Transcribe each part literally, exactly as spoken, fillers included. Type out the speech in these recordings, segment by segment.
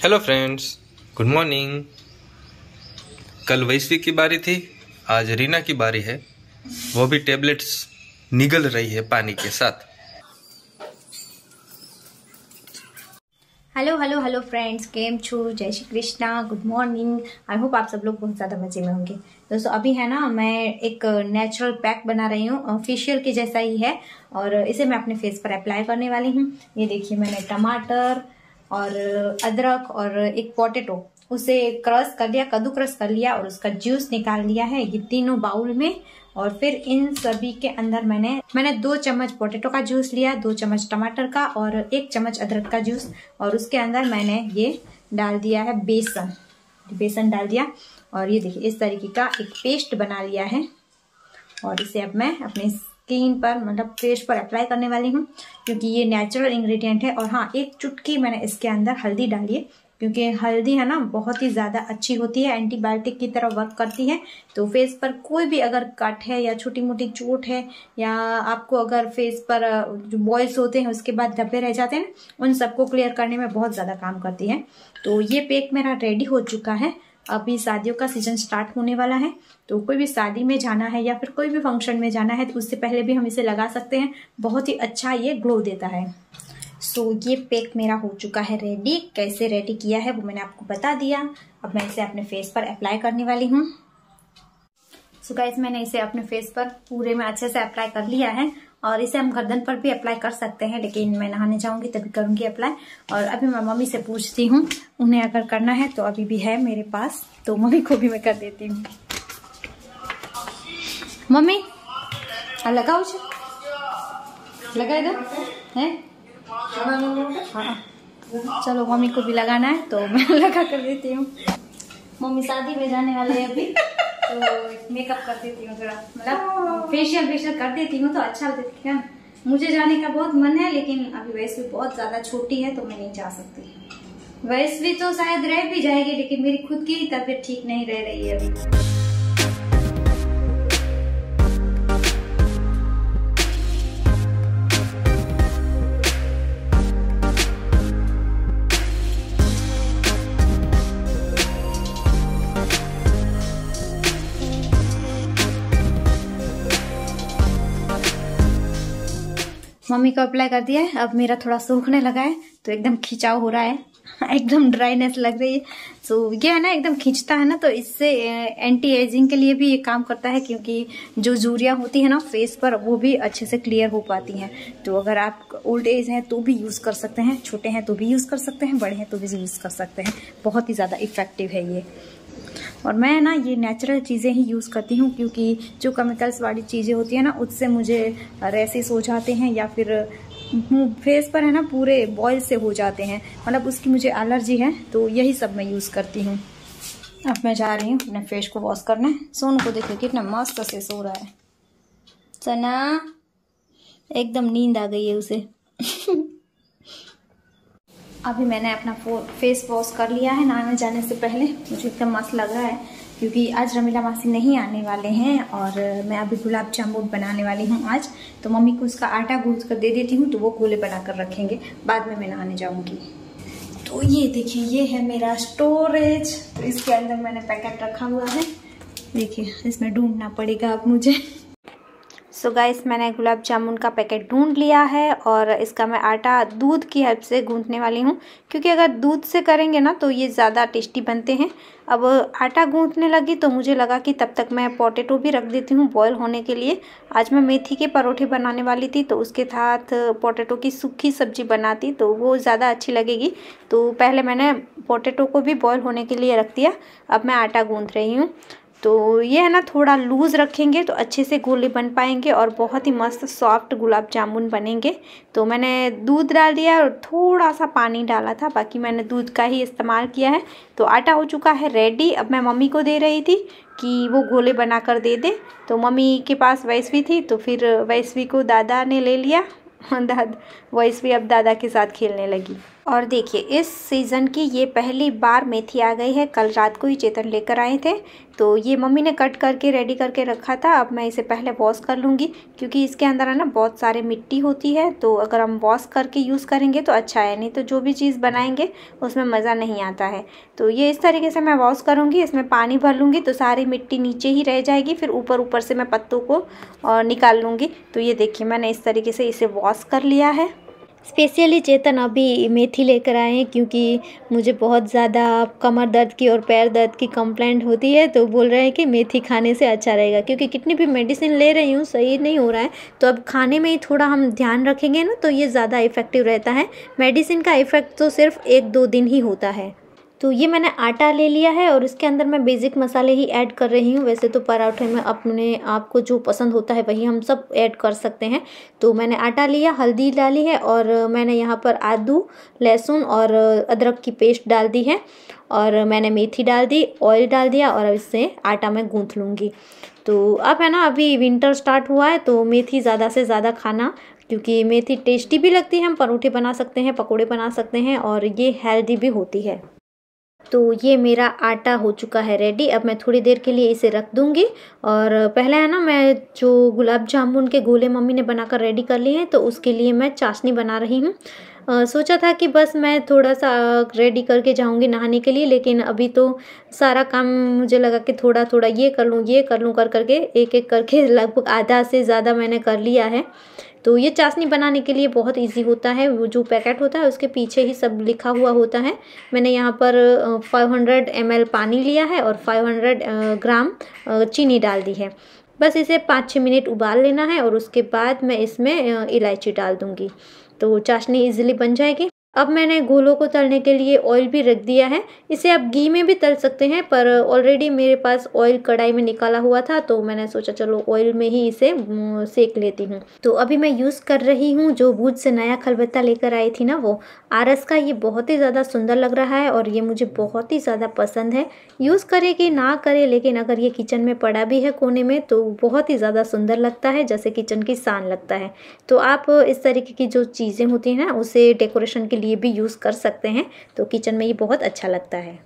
Hello friends, good morning. कल वैश्वी की बारी थी, आज रीना की बारी है। वो भी टेबलेट्स निगल रही है पानी के साथ। हेलो हेलो हेलो फ्रेंड्स, केम छू, जय Shri Krishna, good morning. I hope आप सब लोग बहुत ज़्यादा मजे में होंगे। दोस्तों अभी है ना, मैं एक नेचुरल पैक बना रही हूँ, फेशियल के जैसा ही है, और इसे मैं अपने फेस पर अप्लाई करने वाली हूँ। ये देखिए, मैंने टमाटर और अदरक और एक पोटैटो उसे क्रश कर लिया, कद्दू क्रश कर लिया और उसका जूस निकाल लिया है ये तीनों बाउल में। और फिर इन सभी के अंदर मैंने मैंने दो चम्मच पोटैटो का जूस लिया, दो चम्मच टमाटर का और एक चम्मच अदरक का जूस, और उसके अंदर मैंने ये डाल दिया है बेसन बेसन डाल दिया। और ये देखिए, इस तरीके का एक पेस्ट बना लिया है, और इसे अब मैं अपने स्किन पर, मतलब फेस पर अप्लाई करने वाली हूँ, क्योंकि ये नेचुरल इंग्रेडिएंट है। और हाँ, एक चुटकी मैंने इसके अंदर हल्दी डाली है, क्योंकि हल्दी है ना बहुत ही ज़्यादा अच्छी होती है, एंटीबायोटिक की तरह वर्क करती है। तो फेस पर कोई भी अगर कट है या छोटी मोटी चोट है, या आपको अगर फेस पर जो बॉयल्स होते हैं उसके बाद धब्बे रह जाते हैं, उन सबको क्लियर करने में बहुत ज़्यादा काम करती है। तो ये पैक मेरा रेडी हो चुका है। अभी शादियों का सीजन स्टार्ट होने वाला है, तो कोई भी शादी में जाना है या फिर कोई भी फंक्शन में जाना है तो उससे पहले भी हम इसे लगा सकते हैं। बहुत ही अच्छा ये ग्लो देता है। सो so, ये पैक मेरा हो चुका है रेडी। कैसे रेडी किया है वो मैंने आपको बता दिया। अब मैं इसे अपने फेस पर अप्लाई करने वाली हूँ। सो गाइस, मैंने इसे अपने फेस पर पूरे में अच्छे से अप्लाई कर लिया है, और इसे हम गर्दन पर भी अप्लाई कर सकते हैं, लेकिन मैं नहाने जाऊंगी तभी करूंगी अप्लाई। और अभी मैं मम्मी से पूछती हूँ, उन्हें अगर करना है तो अभी भी है मेरे पास, तो मम्मी को भी मैं कर देती हूँ। मम्मी लगाओ, लगा दो है। हाँ, चलो मम्मी को भी लगाना है तो मैं लगा कर देती हूँ। मम्मी शादी में जाने वाले हैं अभी, तो मेकअप कर देती हूँ, थोड़ा मतलब फेशियल फेशियल कर देती हूँ तो अच्छा लगता है। मुझे जाने का बहुत मन है, लेकिन अभी वैश्वी बहुत ज्यादा छोटी है तो मैं नहीं जा सकती। वैश्वी तो शायद रह भी जाएगी, लेकिन मेरी खुद की तबीयत ठीक नहीं रह रही है अभी। मम्मी को अप्लाई कर दिया है, अब मेरा थोड़ा सूखने लगा है तो एकदम खिंचाव हो रहा है, एकदम ड्राइनेस लग रही है। सो ये है ना, एकदम खींचता है ना, तो इससे एंटी एजिंग के लिए भी ये काम करता है, क्योंकि जो झुर्रियाँ होती है ना फेस पर वो भी अच्छे से क्लियर हो पाती हैं। तो अगर आप ओल्ड एज हैं तो भी यूज़ कर सकते हैं, छोटे हैं तो भी यूज़ कर सकते हैं, बड़े हैं तो भी यूज़ कर सकते हैं। बहुत ही ज़्यादा इफेक्टिव है ये। और मैं ना ये नेचुरल चीज़ें ही यूज़ करती हूँ, क्योंकि जो केमिकल्स वाली चीज़ें होती है ना उससे मुझे रैशेस हो जाते हैं, या फिर फेस पर है ना पूरे बॉयल से हो जाते हैं, मतलब उसकी मुझे एलर्जी है। तो यही सब मैं यूज़ करती हूँ। अब मैं जा रही हूँ अपने फेस को वॉश करने। सोनू को देखिए कितना मस्त से सो रहा है। सना एकदम नींद आ गई है उसे। अभी मैंने अपना फेस वॉश कर लिया है नहाने जाने से पहले। मुझे एकदम मस्त लग रहा है, क्योंकि आज रमीला मासी नहीं आने वाले हैं, और मैं अभी गुलाब जामुन बनाने वाली हूँ आज। तो मम्मी को उसका आटा गूंथ कर दे देती हूँ, तो वो गोले बनाकर रखेंगे, बाद में मैं नहाने जाऊँगी। तो ये देखिए, ये है मेरा स्टोरेज। तो इसके अंदर मैंने पैकेट रखा हुआ है, देखिए इसमें ढूंढना पड़ेगा अब मुझे। सो so गाइस, मैंने गुलाब जामुन का पैकेट ढूंढ लिया है, और इसका मैं आटा दूध की हेल्प से गूंथने वाली हूँ, क्योंकि अगर दूध से करेंगे ना तो ये ज़्यादा टेस्टी बनते हैं। अब आटा गूंथने लगी तो मुझे लगा कि तब तक मैं पोटैटो भी रख देती हूँ बॉयल होने के लिए। आज मैं मेथी के परोठे बनाने वाली थी, तो उसके साथ पोटैटो की सूखी सब्जी बनाती तो वो ज़्यादा अच्छी लगेगी। तो पहले मैंने पोटैटो को भी बॉयल होने के लिए रख दिया। अब मैं आटा गूंथ रही हूँ। तो ये है ना, थोड़ा लूज़ रखेंगे तो अच्छे से गोले बन पाएंगे, और बहुत ही मस्त सॉफ्ट गुलाब जामुन बनेंगे। तो मैंने दूध डाल दिया और थोड़ा सा पानी डाला था, बाकी मैंने दूध का ही इस्तेमाल किया है। तो आटा हो चुका है रेडी। अब मैं मम्मी को दे रही थी कि वो गोले बना कर दे दे। तो मम्मी के पास वैश्वी थी, तो फिर वैश्वी को दादा ने ले लिया। दादा वैश्वी अब दादा के साथ खेलने लगी। और देखिए इस सीज़न की ये पहली बार मेथी आ गई है। कल रात को ही चेतन लेकर आए थे, तो ये मम्मी ने कट करके रेडी करके रखा था। अब मैं इसे पहले वॉश कर लूँगी, क्योंकि इसके अंदर है ना बहुत सारे मिट्टी होती है, तो अगर हम वॉश करके यूज़ करेंगे तो अच्छा है, नहीं तो जो भी चीज़ बनाएंगे उसमें मज़ा नहीं आता है। तो ये इस तरीके से मैं वॉश करूँगी, इसमें पानी भर लूँगी तो सारी मिट्टी नीचे ही रह जाएगी, फिर ऊपर ऊपर से मैं पत्तों को निकाल लूँगी। तो ये देखिए मैंने इस तरीके से इसे वॉश कर लिया है। स्पेशली चेतन अभी मेथी लेकर आए हैं, क्योंकि मुझे बहुत ज़्यादा कमर दर्द की और पैर दर्द की कंप्लेंट होती है, तो बोल रहे हैं कि मेथी खाने से अच्छा रहेगा, क्योंकि कितनी भी मेडिसिन ले रही हूँ सही नहीं हो रहा है। तो अब खाने में ही थोड़ा हम ध्यान रखेंगे ना, तो ये ज़्यादा इफ़ेक्टिव रहता है। मेडिसिन का इफ़ेक्ट तो सिर्फ एक दो दिन ही होता है। तो ये मैंने आटा ले लिया है और इसके अंदर मैं बेसिक मसाले ही ऐड कर रही हूँ। वैसे तो पराठे में अपने आप को जो पसंद होता है वही हम सब ऐड कर सकते हैं। तो मैंने आटा लिया, हल्दी डाली है और मैंने यहाँ पर आदू, लहसुन और अदरक की पेस्ट डाल दी है, और मैंने मेथी डाल दी, ऑयल डाल दिया, और अब इससे आटा मैं गूँथ लूँगी। तो अब है ना, अभी विंटर स्टार्ट हुआ है तो मेथी ज़्यादा से ज़्यादा खाना, क्योंकि मेथी टेस्टी भी लगती है। हम परोठे बना सकते हैं, पकोड़े बना सकते हैं, और ये हेल्दी भी होती है। तो ये मेरा आटा हो चुका है रेडी। अब मैं थोड़ी देर के लिए इसे रख दूंगी। और पहले है ना, मैं जो गुलाब जामुन के गोले मम्मी ने बनाकर रेडी कर लिए हैं, तो उसके लिए मैं चाशनी बना रही हूँ। सोचा था कि बस मैं थोड़ा सा रेडी करके जाऊंगी नहाने के लिए, लेकिन अभी तो सारा काम मुझे लगा कि थोड़ा थोड़ा ये कर लूँ ये कर लूँ कर करके एक एक करके लगभग आधा से ज़्यादा मैंने कर लिया है। तो ये चाशनी बनाने के लिए बहुत इजी होता है। वो जो पैकेट होता है उसके पीछे ही सब लिखा हुआ होता है। मैंने यहाँ पर पाँच सौ एम एल पानी लिया है और पाँच सौ ग्राम चीनी डाल दी है। बस इसे पाँच छः मिनट उबाल लेना है और उसके बाद मैं इसमें इलायची डाल दूँगी, तो चाशनी इजीली बन जाएगी। अब मैंने गोलों को तलने के लिए ऑयल भी रख दिया है। इसे आप घी में भी तल सकते हैं, पर ऑलरेडी मेरे पास ऑयल कढ़ाई में निकाला हुआ था, तो मैंने सोचा चलो ऑयल में ही इसे सेक लेती हूँ। तो अभी मैं यूज़ कर रही हूँ जो भूज से नया खलबत्ता लेकर आई थी ना, वो आरस का। ये बहुत ही ज़्यादा सुंदर लग रहा है और ये मुझे बहुत ही ज़्यादा पसंद है। यूज़ करे कि ना करे, लेकिन अगर ये किचन में पड़ा भी है कोने में तो बहुत ही ज़्यादा सुंदर लगता है, जैसे किचन की शान लगता है। तो आप इस तरीके की जो चीज़ें होती हैं ना, उसे डेकोरेशन के लिए भी यूज़ कर सकते हैं, तो किचन में ये बहुत अच्छा लगता है।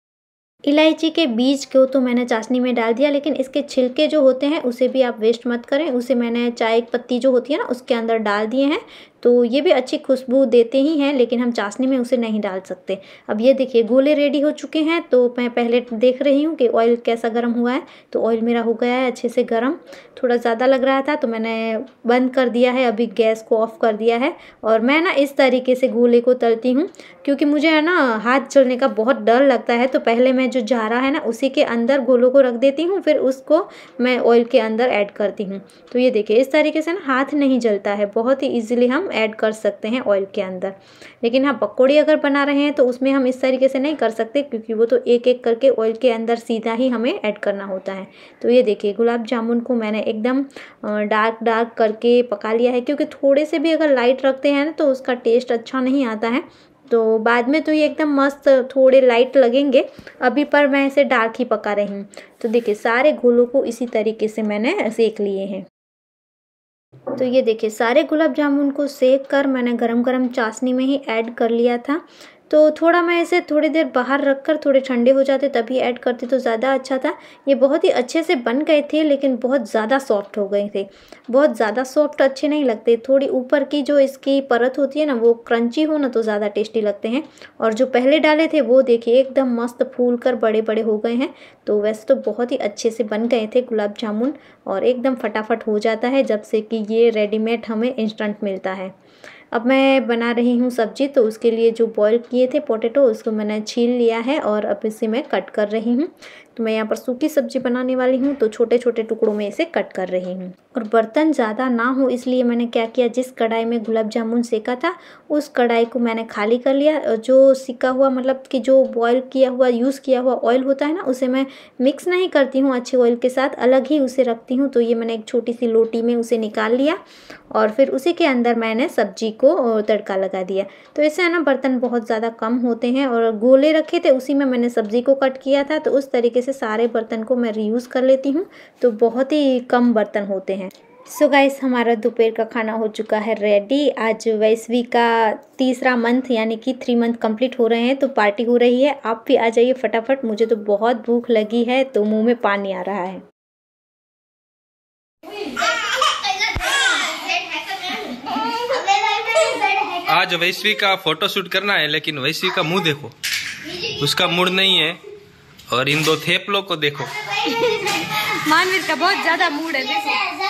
इलायची के बीज को तो मैंने चाशनी में डाल दिया, लेकिन इसके छिलके जो होते हैं उसे भी आप वेस्ट मत करें। उसे मैंने चाय पत्ती जो होती है ना उसके अंदर डाल दिए हैं, तो ये भी अच्छी खुशबू देते ही हैं, लेकिन हम चाशनी में उसे नहीं डाल सकते। अब ये देखिए गोले रेडी हो चुके हैं। तो मैं पहले देख रही हूँ कि ऑयल कैसा गर्म हुआ है। तो ऑयल मेरा हो गया है अच्छे से गर्म। थोड़ा ज़्यादा लग रहा था तो मैंने बंद कर दिया है, अभी गैस को ऑफ कर दिया है। और मैं ना इस तरीके से गोले को तलती हूँ, क्योंकि मुझे है ना हाथ जलने का बहुत डर लगता है। तो पहले मैं जो जारा है ना उसी के अंदर गोलों को रख देती हूँ, फिर उसको मैं ऑयल के अंदर ऐड करती हूँ। तो ये देखिए इस तरीके से ना हाथ नहीं जलता है, बहुत ही ईजिली हम ऐड कर सकते हैं ऑयल के अंदर। लेकिन हाँ, पकौड़ी अगर बना रहे हैं तो उसमें हम इस तरीके से नहीं कर सकते, क्योंकि वो तो एक एक करके ऑयल के अंदर सीधा ही हमें ऐड करना होता है। तो ये देखिए गुलाब जामुन को मैंने एकदम डार्क डार्क करके पका लिया है, क्योंकि थोड़े से भी अगर लाइट रखते हैं ना तो उसका टेस्ट अच्छा नहीं आता है। तो बाद में तो ये एकदम मस्त थोड़े लाइट लगेंगे, अभी पर मैं इसे डार्क ही पका रही हूँ। तो देखिए सारे घोलों को इसी तरीके से मैंने सेक लिए हैं। तो ये देखिए सारे गुलाब जामुन को सेक कर मैंने गरम गरम चाशनी में ही ऐड कर लिया था। तो थोड़ा मैं इसे थोड़ी देर बाहर रखकर थोड़े ठंडे हो जाते तभी ऐड करती तो ज़्यादा अच्छा था। ये बहुत ही अच्छे से बन गए थे, लेकिन बहुत ज़्यादा सॉफ्ट हो गए थे। बहुत ज़्यादा सॉफ्ट अच्छे नहीं लगते, थोड़ी ऊपर की जो इसकी परत होती है ना वो क्रंची हो ना तो ज़्यादा टेस्टी लगते हैं। और जो पहले डाले थे वो देखिए एकदम मस्त फूल कर बड़े बड़े हो गए हैं। तो वैसे तो बहुत ही अच्छे से बन गए थे गुलाब जामुन, और एकदम फटाफट हो जाता है जब से कि ये रेडीमेड हमें इंस्टेंट मिलता है। अब मैं बना रही हूँ सब्जी, तो उसके लिए जो बॉईल किए थे पोटैटो उसको मैंने छील लिया है और अब इसे मैं कट कर रही हूँ। तो मैं यहाँ पर सूखी सब्जी बनाने वाली हूँ, तो छोटे छोटे टुकड़ों में इसे कट कर रही हूँ। और बर्तन ज़्यादा ना हो इसलिए मैंने क्या किया, जिस कढ़ाई में गुलाब जामुन सेका था उस कढ़ाई को मैंने खाली कर लिया। जो सिका हुआ मतलब कि जो बॉईल किया हुआ यूज़ किया हुआ ऑयल होता है ना, उसे मैं मिक्स नहीं करती हूँ अच्छे ऑयल के साथ, अलग ही उसे रखती हूँ। तो ये मैंने एक छोटी सी लोटी में उसे निकाल लिया और फिर उसी के अंदर मैंने सब्जी को तड़का लगा दिया। तो इससे है ना बर्तन बहुत ज़्यादा कम होते हैं। और गोले रखे थे उसी में मैंने सब्जी को कट किया था, तो उस तरीके से सारे बर्तन को मैं रीयूज़ कर लेती हूँ, तो बहुत ही कम बर्तन होते हैं। सो गाइस, हमारा दोपहर का खाना हो चुका है रेडी। आज वैश्वी का तीसरा मंथ यानी कि थ्री मंथ कंप्लीट हो रहे हैं, तो पार्टी हो रही है। आप भी आ जाइए फटाफट, मुझे तो बहुत भूख लगी है, तो मुंह में पानी आ रहा है। आज वैश्वी का फोटो शूट करना है, लेकिन वैश्वी का मुंह देखो, उसका मूड नहीं है। और इन दो थेपलों को देखो। मानवीर का बहुत ज्यादा मूड है, देखो।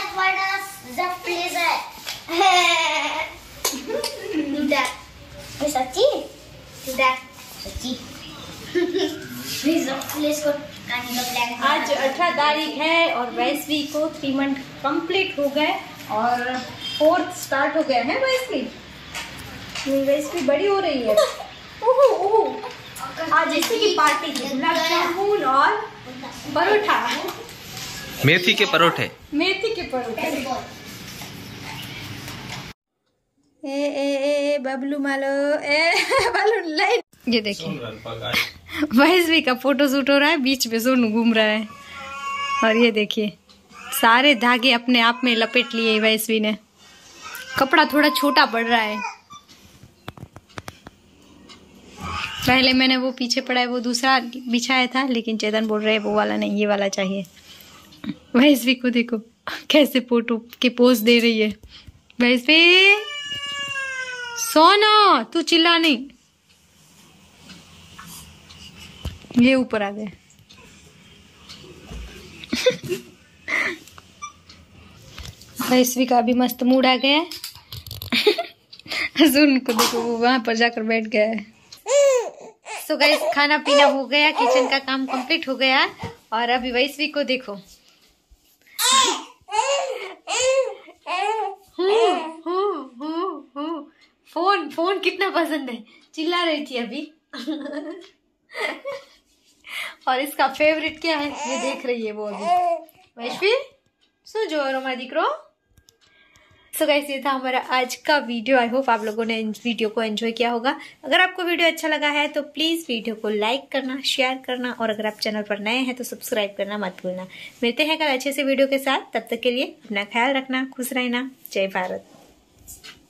सच्ची सच्ची आज अठारह तारीख है और वैश्वी को थ्री मंथ कंप्लीट हो गए और फोर्थ स्टार्ट हो गया है। वैश्वी वैश्वी बड़ी हो रही है। ओहो ओहो, आज इसी की पार्टी है, गुलाब जामुन और परोठा, मेथी के परोठे मेथी के परोठे। ए ए ए बबलू मालो ए बबलू लाइन। ये देखिए वैश्वी का फोटो शूट हो रहा है, बीच में सोनू घूम रहा है। और ये देखिए सारे धागे अपने आप में लपेट लिए वैश्वी ने। कपड़ा थोड़ा छोटा पड़ रहा है। पहले मैंने वो पीछे पड़ा है वो दूसरा बिछाया था, लेकिन चेतन बोल रहे हैं वो वाला नहीं, ये वाला चाहिए। वैश्वी को देखो कैसे फोटो के पोज दे रही है। वैश्वी सोना, तू चिल्ला नहीं। ये ऊपर आ गए। वैश्वी का भी मस्त मूड आ गया है। सुन को देखो, वो वहां पर जाकर बैठ गया है। सो so गाइस, खाना पीना हो गया, किचन का काम कंप्लीट हो गया और अभी वैश्वी को देखो। हूँ, हूँ, हूँ, हूँ। फोन फोन कितना पसंद है, चिल्ला रही थी अभी। और इसका फेवरेट क्या है ये देख रही है वो अभी। वैश्वी सो जो रोमा दिकरो। सो गाइस, ये था हमारा आज का वीडियो। आई होप आप लोगों ने इस वीडियो को एंजॉय किया होगा। अगर आपको वीडियो अच्छा लगा है तो प्लीज वीडियो को लाइक करना, शेयर करना और अगर आप चैनल पर नए हैं तो सब्सक्राइब करना मत भूलना। मिलते हैं कल अच्छे से वीडियो के साथ, तब तक के लिए अपना ख्याल रखना, खुश रहना। जय भारत।